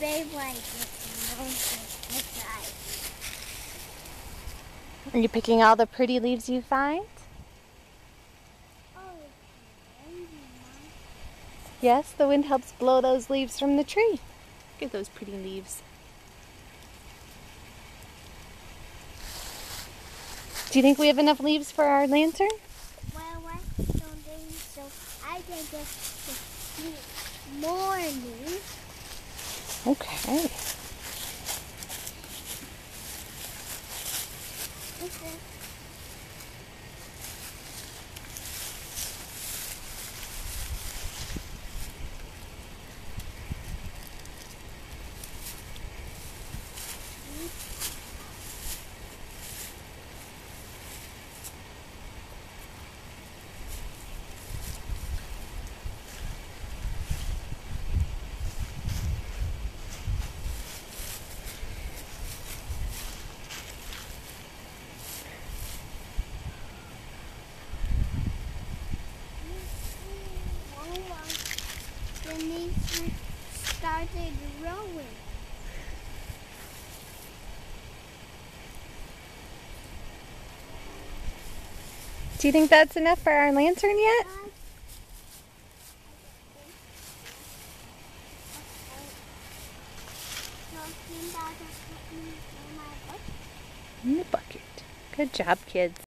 big blanket and those inside. Are you picking all the pretty leaves you find? Oh, it's windy, Mom. Yes, the wind helps blow those leaves from the tree. Look at those pretty leaves. Do you think we have enough leaves for our lantern? Well, I don't think so. I think it's more leaves. Okay. The leaves started growing. Do you think that's enough for our lantern yet? In the bucket. Good job, kids.